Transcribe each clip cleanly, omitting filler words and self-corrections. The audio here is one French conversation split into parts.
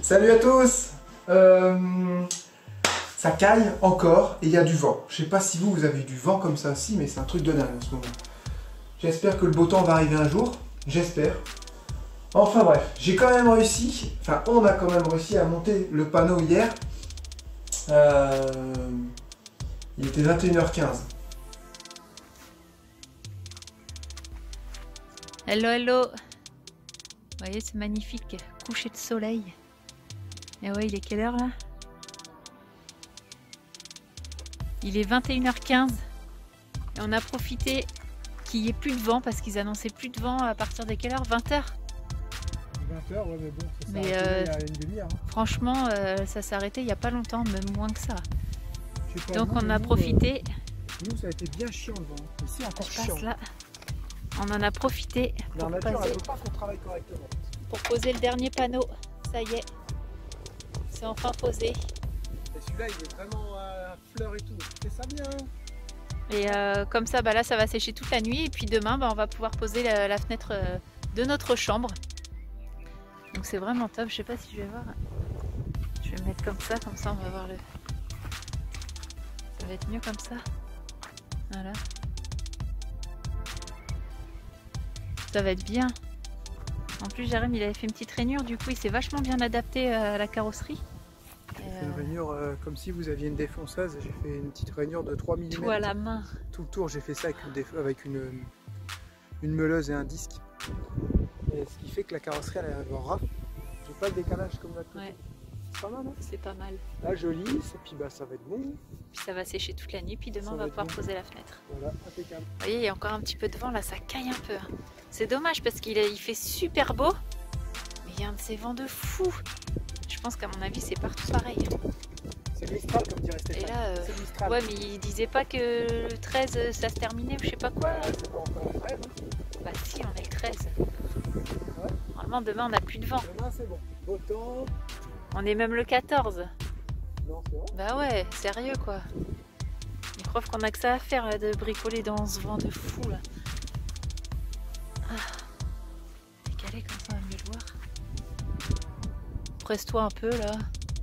Salut à tous. Ça caille encore et il y a du vent. Je sais pas si vous avez du vent comme ça aussi, mais c'est un truc de dingue en ce moment. J'espère que le beau temps va arriver un jour. J'espère. Enfin bref, j'ai quand même réussi, enfin on a quand même réussi à monter le panneau hier. Il était 21h15. Hello, hello. Vous voyez ce magnifique coucher de soleil. Et ouais, il est quelle heure là? Il est 21h15. Et on a profité qu'il n'y ait plus de vent parce qu'ils annonçaient plus de vent à partir de quelle heure? 20h? 20h, ouais, mais bon, ça s'est arrêté il y a une demi-heure. Hein. Franchement, ça s'est arrêté il n'y a pas longtemps, même moins que ça. Pas, donc nous, on a profité. Nous, ça a été bien chiant le vent. Ici, encore Je chiant. passe là. On en a profité La nature, elle veut pas qu'on travaille correctement. Pour poser le dernier panneau. Ça y est, c'est enfin posé. Et celui-là, il est vraiment à fleurs et tout. C'est ça bien. Et comme ça, bah là, ça va sécher toute la nuit. Et puis demain, bah, on va pouvoir poser la fenêtre de notre chambre. Donc c'est vraiment top. Je sais pas si je vais voir. Je vais me mettre comme ça on va voir le. Ça va être mieux comme ça. Voilà. Ça va être bien. En plus, Jérém, il avait fait une petite rainure. Du coup, il s'est vachement bien adapté à la carrosserie. J'ai fait une rainure comme si vous aviez une défonceuse. J'ai fait une petite rainure de 3 mm. Tout à la main. Tout le tour, j'ai fait ça avec une meuleuse et un disque. Et ce qui fait que la carrosserie, elle est en ras. J'ai pas de décalage comme l'autre côté. Ouais. C'est pas mal, hein? C'est pas mal. Là, je lisse, et puis bah, ça va être bon. Puis ça va sécher toute la nuit. Puis demain, on va pouvoir poser la fenêtre. Voilà, impeccable. Vous voyez, il y a encore un petit peu de vent là, ça caille un peu. C'est dommage parce qu'il fait super beau. Mais il y a un de ces vents de fou. Je pense qu'à mon avis, c'est partout pareil. C'est Mistral, comme dirait Stéphane. Et là, c'est Mistral. ouais, mais il disait pas que le 13 ça se terminait ou je sais pas quoi. C'est pas encore le 13. Bah si, on est le 13. Ouais. Normalement, demain, on n'a plus de vent. Demain, c'est bon. Beau temps. On est même le 14. Non, c'est vrai. Bah ouais, sérieux quoi. Ils croient qu'on a que ça à faire là, de bricoler dans ce vent de fou là. Décalé comme ça, on va mieux le voir. Presse-toi un peu là.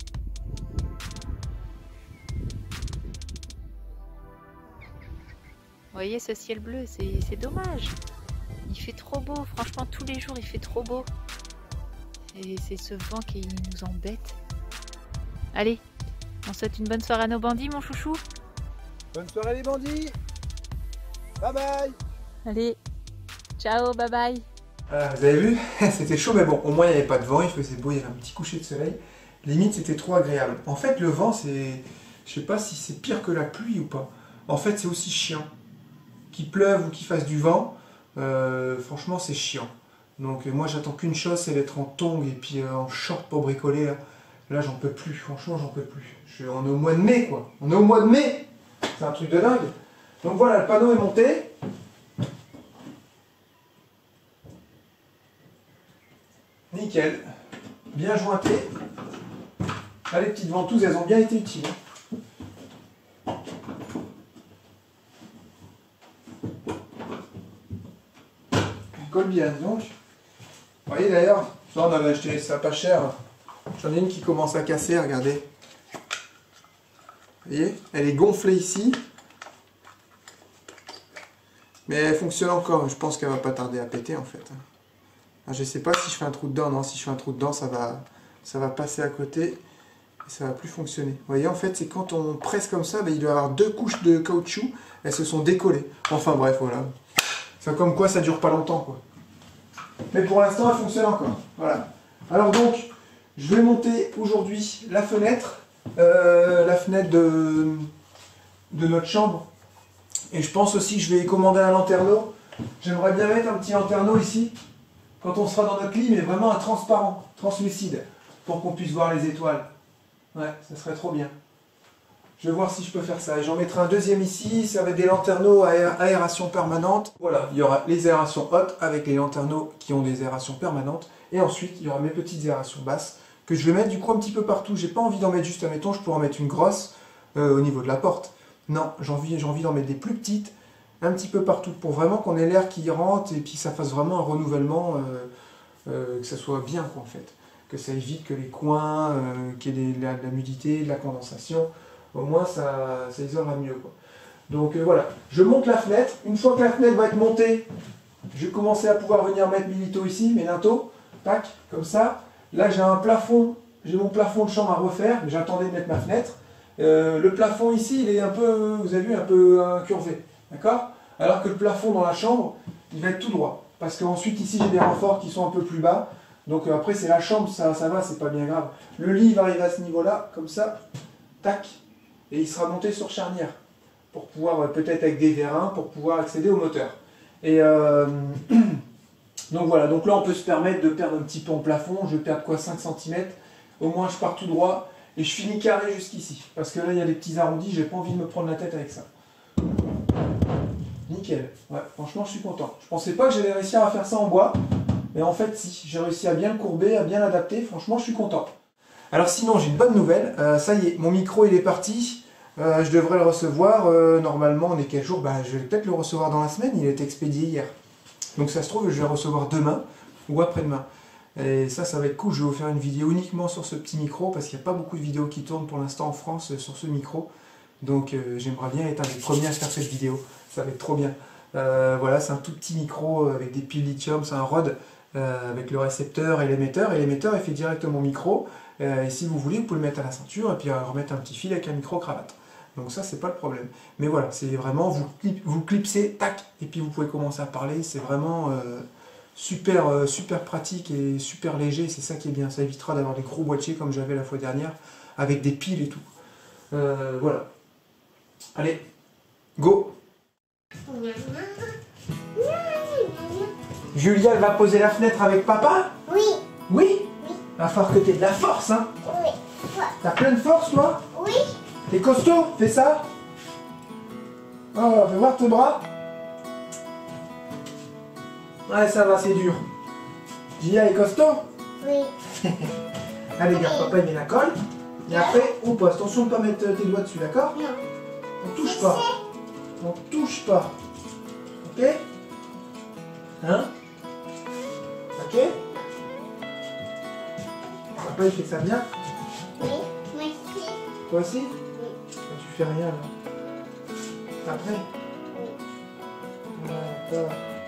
Vous voyez ce ciel bleu, c'est dommage. Il fait trop beau, franchement tous les jours il fait trop beau. Et c'est ce vent qui nous embête. Allez, on souhaite une bonne soirée à nos bandits mon chouchou. Bonne soirée les bandits. Bye bye. Allez, ciao, bye bye. Vous avez vu, c'était chaud, mais bon, au moins il n'y avait pas de vent, il faisait beau, il y avait un petit coucher de soleil. Limite, c'était trop agréable. En fait, le vent, c'est... Je sais pas si c'est pire que la pluie ou pas. En fait, c'est aussi chiant. Qu'il pleuve ou qu'il fasse du vent, franchement, c'est chiant. Donc moi, j'attends qu'une chose, c'est d'être en tongs et puis en short pour bricoler. Là, j'en peux plus, franchement, j'en peux plus. On est au mois de mai, quoi. On est au mois de mai. C'est un truc de dingue. Donc voilà, le panneau est monté. Nickel, bien jointé. Là, les petites ventouses, elles ont bien été utiles. Elles collent bien, donc. Vous voyez d'ailleurs, ça on avait acheté ça pas cher. J'en ai une qui commence à casser, regardez. Vous voyez, elle est gonflée ici. Mais elle fonctionne encore, je pense qu'elle va pas tarder à péter en fait. Je ne sais pas si je fais un trou dedans, non, si je fais un trou dedans, ça va passer à côté et ça va plus fonctionner. Vous voyez, en fait, c'est quand on presse comme ça, il doit y avoir 2 couches de caoutchouc, elles se sont décollées. Enfin bref, voilà. C'est comme quoi ça dure pas longtemps, quoi. Mais pour l'instant, elle fonctionne encore. Voilà. Alors donc, je vais monter aujourd'hui la fenêtre de notre chambre. Et je pense aussi que je vais commander un lanterneau. J'aimerais bien mettre un petit lanterneau ici. Quand on sera dans notre lit, mais vraiment un transparent, translucide, pour qu'on puisse voir les étoiles. Ouais, ça serait trop bien. Je vais voir si je peux faire ça. Et j'en mettrai un deuxième ici, ça va être des lanterneaux à aération permanente. Voilà, il y aura les aérations hautes avec les lanterneaux qui ont des aérations permanentes. Et ensuite, il y aura mes petites aérations basses, que je vais mettre du coup un petit peu partout. J'ai pas envie d'en mettre juste, admettons, je pourrais en mettre une grosse au niveau de la porte. Non, j'ai envie d'en mettre des plus petites, un petit peu partout, pour vraiment qu'on ait l'air qui rentre et puis que ça fasse vraiment un renouvellement, que ça soit bien, quoi, en fait. que ça évite que les coins, qu'il y ait de l'humidité, de la condensation. Au moins, ça isolera mieux, quoi. Donc voilà, je monte la fenêtre. Une fois que la fenêtre va être montée, je vais commencer à pouvoir venir mettre mes linteaux ici, mes linteaux, tac, comme ça. Là, j'ai un plafond, j'ai mon plafond de chambre à refaire, mais j'attendais de mettre ma fenêtre. Le plafond ici, il est un peu, vous avez vu, un peu incurvé, d'accord? Alors que le plafond dans la chambre, il va être tout droit. Parce qu'ensuite, ici, j'ai des renforts qui sont un peu plus bas. Donc après, c'est la chambre, ça va, c'est pas bien grave. Le lit va arriver à ce niveau-là, comme ça, tac, et il sera monté sur charnière. Pour pouvoir, peut-être avec des vérins, pour pouvoir accéder au moteur. Et donc voilà, donc là, on peut se permettre de perdre un petit peu en plafond. Je vais perdre quoi, 5 cm. Au moins, je pars tout droit. Et je finis carré jusqu'ici. Parce que là, il y a des petits arrondis, j'ai pas envie de me prendre la tête avec ça. Nickel. Ouais, franchement, je suis content. Je pensais pas que j'allais réussir à faire ça en bois. Mais en fait, si. J'ai réussi à bien le courber, à bien l'adapter. Franchement, je suis content. Alors sinon, j'ai une bonne nouvelle. Ça y est, mon micro, il est parti. Je devrais le recevoir. Normalement, on est quel jour? Je vais peut-être le recevoir dans la semaine. Il a été expédié hier. Donc ça se trouve, je vais le recevoir demain ou après-demain. Et ça va être cool. Je vais vous faire une vidéo uniquement sur ce petit micro parce qu'il n'y a pas beaucoup de vidéos qui tournent pour l'instant en France sur ce micro. Donc j'aimerais bien être un des premiers à faire cette vidéo. Ça va être trop bien. Voilà, c'est un tout petit micro avec des piles lithium. C'est un Rode avec le récepteur et l'émetteur. Et l'émetteur, il fait directement micro. Et si vous voulez, vous pouvez le mettre à la ceinture et puis remettre un petit fil avec un micro-cravate. Donc ça, c'est pas le problème. Mais voilà, c'est vraiment, vous clipsez, tac, et puis vous pouvez commencer à parler. C'est vraiment super, super pratique et super léger. C'est ça qui est bien. Ça évitera d'avoir des gros boîtiers comme j'avais la fois dernière, avec des piles et tout. Voilà. Allez, go! Julia, elle va poser la fenêtre avec papa? Oui. Oui? Il va falloir que tu aies de la force, hein? Oui. T'as plein de force, toi? Oui. T'es costaud? Fais ça. Oh, fais voir tes bras. Ouais, ça va, c'est dur. Gia est costaud? Oui. Allez, regarde, papa, il met la colle. Et après, on pose. Attention de ne pas mettre tes doigts dessus, d'accord? Non. On touche pas. On touche pas. Ok? Hein? Ok? Papa, il fait ça bien. Oui. Merci. Toi aussi? Oui. Tu fais rien, là. Après? D'accord.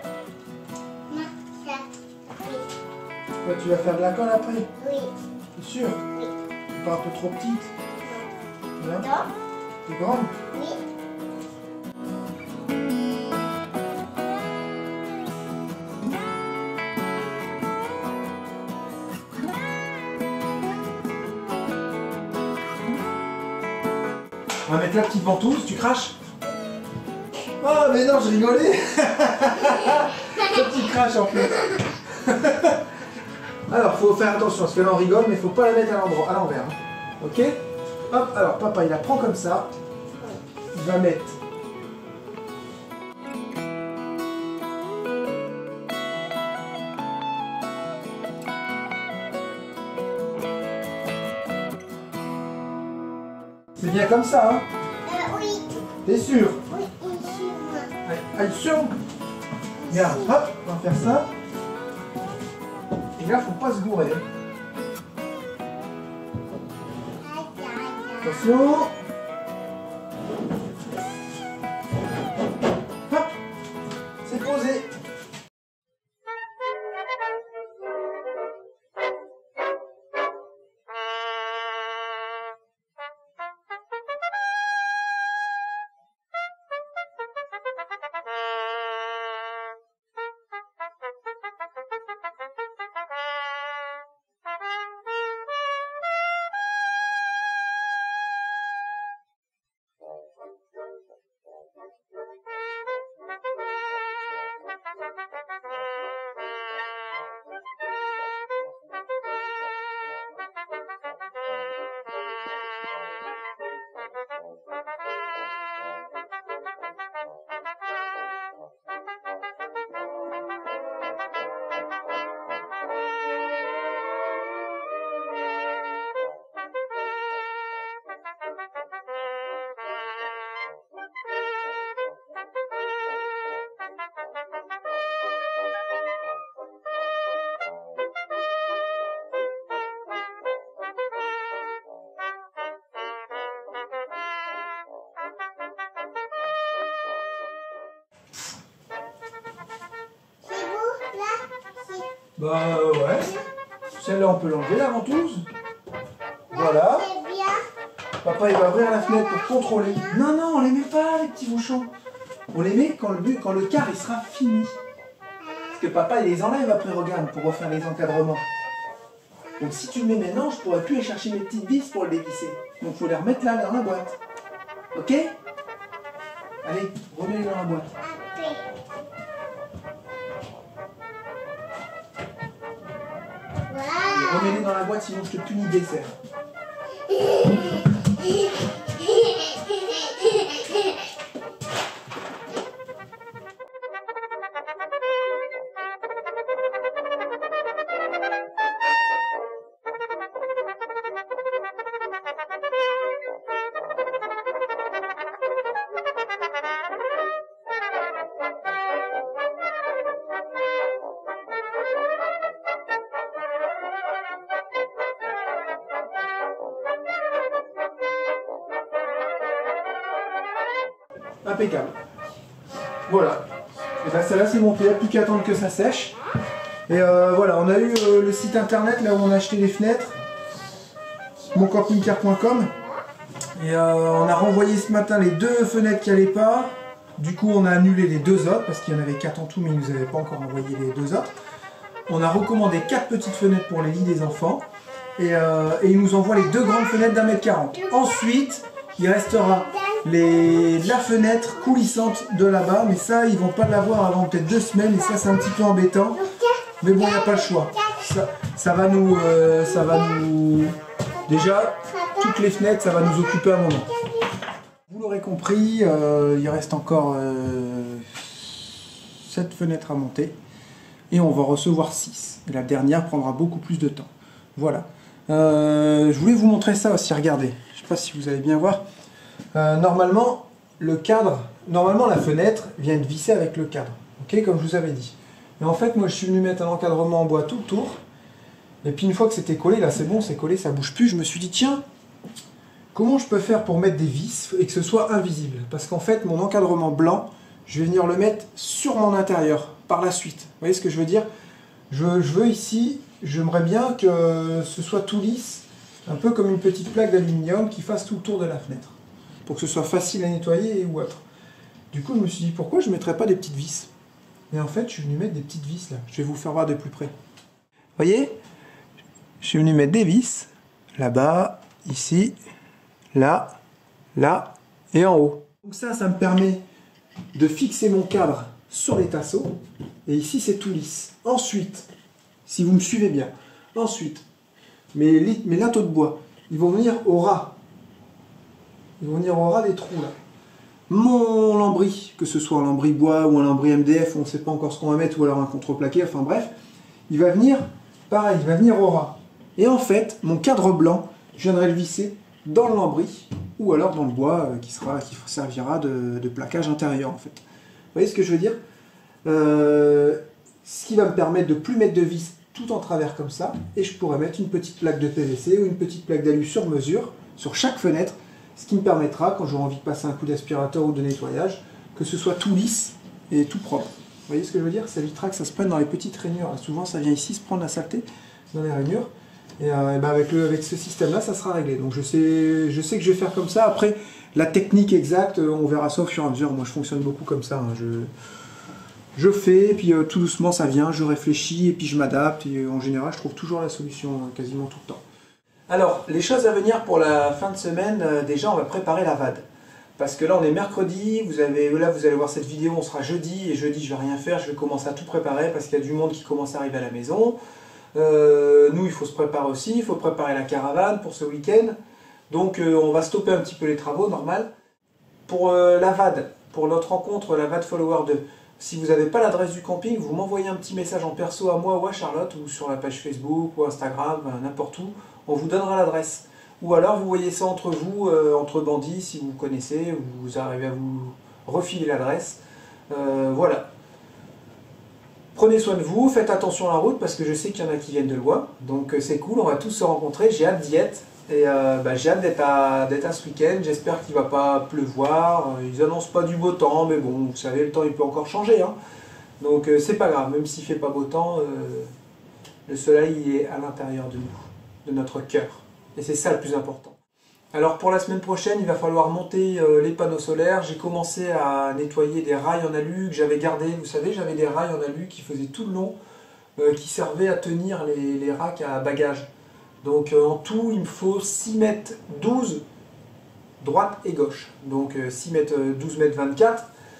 Ça. Oui. Toi, tu vas faire de la colle après? Oui. T'es sûr? Oui. T'es pas un peu trop petite? Hein? Non. T'es grande? Oui. On va mettre la petite ventouse, tu craches? Oh mais non, je rigolais. Toi tu craches en plus. Alors, faut faire attention, parce que là on rigole, mais faut pas la mettre à l'envers. Hein. Ok? Hop, alors papa il la prend comme ça. Il va mettre. C'est bien comme ça, hein? Oui. T'es sûr? Oui. Excuse-moi. Allez, sûr? Regarde, hop, on va faire ça. Et là, faut pas se gourer. Attention. Hop, c'est posé. Bah ouais. Celle-là, on peut l'enlever, la ventouse. Voilà. C'est bien. Papa, il va ouvrir la fenêtre pour contrôler. Non, non, on les met pas, les petits bouchons. On les met quand le quart il sera fini. Parce que papa, il les enlève après, regarde, pour refaire les encadrements. Donc si tu le mets maintenant, je pourrais plus aller chercher mes petites vis pour le dévisser. Donc il faut les remettre là, dans la boîte. Ok? Allez, remets-les dans la boîte. Après. Et remets-les dans la boîte, sinon je te punis dessert. Impeccable. Voilà. Et bien celle-là c'est monté, il n'y a plus qu'à attendre que ça sèche. Et voilà, on a eu le site internet là où on a acheté les fenêtres, moncampingcar.com. Et on a renvoyé ce matin les 2 fenêtres qui n'allaient pas. Du coup on a annulé les 2 autres parce qu'il y en avait 4 en tout, mais ils nous avaient pas encore envoyé les 2 autres. On a recommandé 4 petites fenêtres pour les lits des enfants. Et ils nous envoient les 2 grandes fenêtres d'1,40 m. Ensuite, il restera la fenêtre coulissante de là-bas, mais ça ils vont pas l'avoir avant peut-être 2 semaines, et ça c'est un petit peu embêtant, mais bon il n'y a pas le choix. Ça va nous déjà toutes les fenêtres, ça va nous occuper un moment. Vous l'aurez compris, il reste encore 7 fenêtres à monter et on va recevoir 6, et la dernière prendra beaucoup plus de temps. Voilà, je voulais vous montrer ça aussi, regardez, je sais pas si vous allez bien voir. Normalement, la fenêtre vient être vissée avec le cadre, ok, comme je vous avais dit. Mais en fait, moi, je suis venu mettre un encadrement en bois tout autour. Et puis une fois que c'était collé, là, c'est bon, c'est collé, ça bouge plus. Je me suis dit, tiens, comment je peux faire pour mettre des vis et que ce soit invisible? Parce qu'en fait, mon encadrement blanc, je vais venir le mettre sur mon intérieur par la suite. Vous voyez ce que je veux dire? Je veux ici, j'aimerais bien que ce soit tout lisse, un peu comme une petite plaque d'aluminium qui fasse tout le tour de la fenêtre, pour que ce soit facile à nettoyer ou autre. Du coup, je me suis dit, pourquoi je ne mettrais pas des petites vis? Et en fait, je suis venu mettre des petites vis là. Je vais vous faire voir de plus près. Vous voyez? Je suis venu mettre des vis, là-bas, ici, là, là, et en haut. Donc ça me permet de fixer mon cadre sur les tasseaux, et ici, c'est tout lisse. Ensuite, si vous me suivez bien, ensuite, mes linteaux de bois, ils vont venir au ras. Ils vont venir au ras des trous là. Mon lambris, que ce soit un lambris bois ou un lambris MDF, on ne sait pas encore ce qu'on va mettre, ou alors un contreplaqué, enfin bref, il va venir, pareil, il va venir au ras. Et en fait, mon cadre blanc, je viendrai le visser dans le lambris, ou alors dans le bois qui servira de plaquage intérieur en fait. Vous voyez ce que je veux dire? Ce qui va me permettre de ne plus mettre de vis tout en travers comme ça, et je pourrais mettre une petite plaque de PVC ou une petite plaque d'alu sur mesure, sur chaque fenêtre, ce qui me permettra, quand j'aurai envie de passer un coup d'aspirateur ou de nettoyage, que ce soit tout lisse et tout propre. Vous voyez ce que je veux dire? Ça évitera que ça se prenne dans les petites rainures. Souvent, ça vient ici se prendre la saleté dans les rainures. Et ben avec ce système-là, ça sera réglé. Donc je sais que je vais faire comme ça. Après, la technique exacte, on verra ça au fur et à mesure. Moi, je fonctionne beaucoup comme ça. Hein. Je fais, et puis tout doucement, ça vient. Je réfléchis, et puis je m'adapte. Et en général, je trouve toujours la solution quasiment tout le temps. Alors, les choses à venir pour la fin de semaine, déjà on va préparer la VAD. Parce que là on est mercredi, vous allez voir cette vidéo, on sera jeudi, et jeudi je vais rien faire, je vais commencer à tout préparer parce qu'il y a du monde qui commence à arriver à la maison. Nous il faut se préparer aussi, il faut préparer la caravane pour ce week-end. Donc on va stopper un petit peu les travaux, normal. Pour la VAD, pour notre rencontre, la VAD Follower 2, si vous n'avez pas l'adresse du camping, vous m'envoyez un petit message en perso à moi ou à Charlotte, ou sur la page Facebook ou Instagram, n'importe où. On vous donnera l'adresse. Ou alors vous voyez ça entre vous, entre bandits, si vous connaissez, ou vous arrivez à vous refiler l'adresse. Voilà. Prenez soin de vous, faites attention à la route, parce que je sais qu'il y en a qui viennent de loin. Donc c'est cool, on va tous se rencontrer, j'ai hâte d'y être. Et j'ai hâte d'être à ce week-end, j'espère qu'il ne va pas pleuvoir. Ils annoncent pas du beau temps, mais bon, vous savez, le temps il peut encore changer. Hein. Donc c'est pas grave, même s'il ne fait pas beau temps, Le soleil il est à l'intérieur de nous, de notre cœur. Et c'est ça le plus important. Alors pour la semaine prochaine, il va falloir monter les panneaux solaires. J'ai commencé à nettoyer des rails en alu que j'avais gardés. Vous savez, j'avais des rails en alu qui faisaient tout le long, qui servaient à tenir les racks à bagages. Donc en tout, il me faut 6 mètres 12, droite et gauche. Donc 6 mètres 12 mètres 24.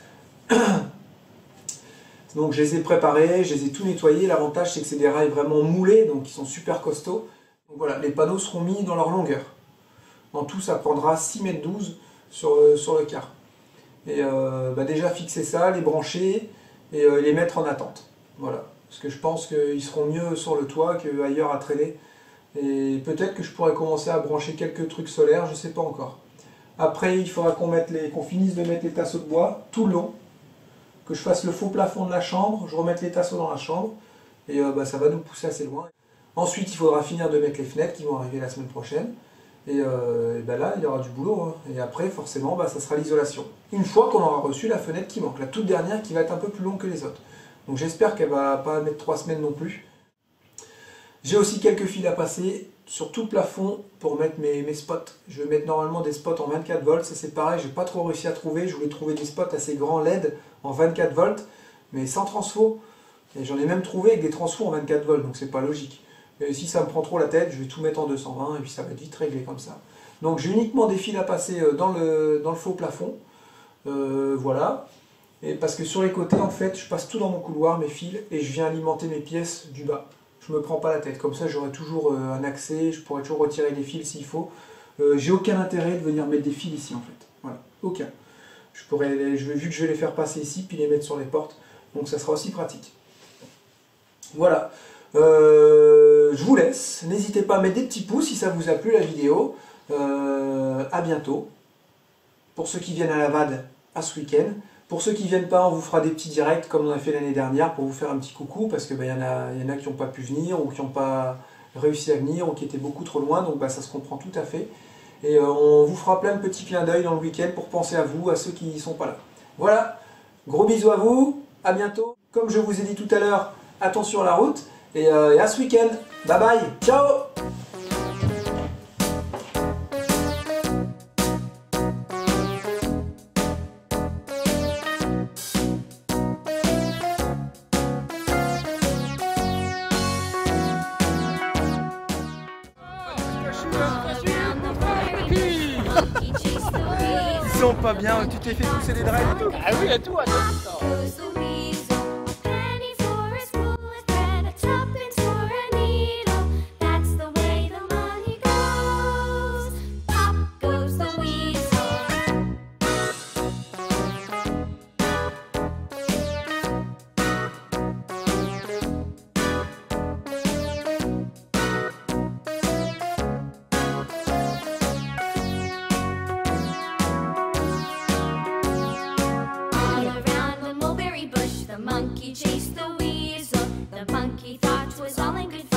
Donc je les ai préparés, je les ai tout nettoyés. L'avantage c'est que c'est des rails vraiment moulés, donc ils sont super costauds. Donc voilà, les panneaux seront mis dans leur longueur. En tout, ça prendra 6 mètres 12 sur le quart. Et déjà fixer ça, les brancher et les mettre en attente. Voilà. Parce que je pense qu'ils seront mieux sur le toit qu'ailleurs à traîner. Et peut-être que je pourrais commencer à brancher quelques trucs solaires, je ne sais pas encore. Après, il faudra qu'on finisse de mettre les tasseaux de bois tout le long. Que je fasse le faux plafond de la chambre, je remette les tasseaux dans la chambre. Et ça va nous pousser assez loin. Ensuite, il faudra finir de mettre les fenêtres qui vont arriver la semaine prochaine. Et là, il y aura du boulot. Hein. Et après, forcément, ça sera l'isolation. Une fois qu'on aura reçu la fenêtre qui manque, la toute dernière qui va être un peu plus longue que les autres. Donc j'espère qu'elle ne va pas mettre 3 semaines non plus. J'ai aussi quelques fils à passer sur tout le plafond pour mettre mes spots. Je vais mettre normalement des spots en 24 volts. Ça c'est pareil, je n'ai pas trop réussi à trouver. Je voulais trouver des spots assez grands LED en 24 volts, mais sans transfo. Et j'en ai même trouvé avec des transfos en 24 volts, donc c'est pas logique. Et si ça me prend trop la tête, je vais tout mettre en 220 et puis ça va être vite réglé comme ça. Donc j'ai uniquement des fils à passer dans le faux plafond. Voilà. Et parce que sur les côtés, en fait, je passe tout dans mon couloir, mes fils, et je viens alimenter mes pièces du bas. Je me prends pas la tête. Comme ça, j'aurai toujours un accès, je pourrai toujours retirer les fils s'il faut. J'ai aucun intérêt de venir mettre des fils ici, en fait. Voilà, aucun. Vu que je vais les faire passer ici, puis les mettre sur les portes. Donc ça sera aussi pratique. Voilà. Je vous laisse. N'hésitez pas à mettre des petits pouces si ça vous a plu la vidéo. À bientôt. Pour ceux qui viennent à la VAD, à ce week-end. Pour ceux qui ne viennent pas, on vous fera des petits directs comme on a fait l'année dernière pour vous faire un petit coucou parce qu'il y en a qui n'ont pas pu venir ou qui n'ont pas réussi à venir ou qui étaient beaucoup trop loin, donc ça se comprend tout à fait. Et on vous fera plein de petits clins d'œil dans le week-end pour penser à vous, à ceux qui ne sont pas là. Voilà, gros bisous à vous, à bientôt. Comme je vous ai dit tout à l'heure, attention à la route et à ce week-end. Bye bye, ciao. Ils sont pas bien, tu t'es fait pousser les draps et tout. Ah oui, à tout, attends. Monkey chased the weasel. The monkey thought was all in good fun.